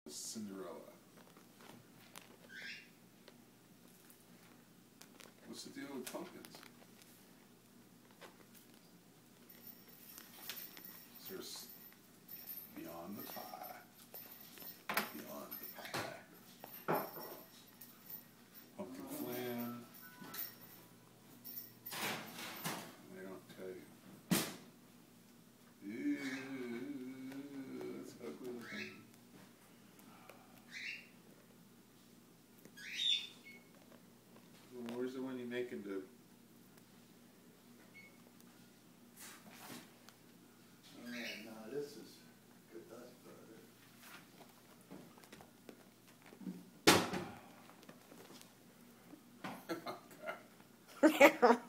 Cinderella. What's the deal with pumpkins? There's beyond the pie. Beyond the pie. Pumpkin flan. They don't tell you. Ew, that's ugly looking. Well, where's the one you make into? No, this is good. That's better.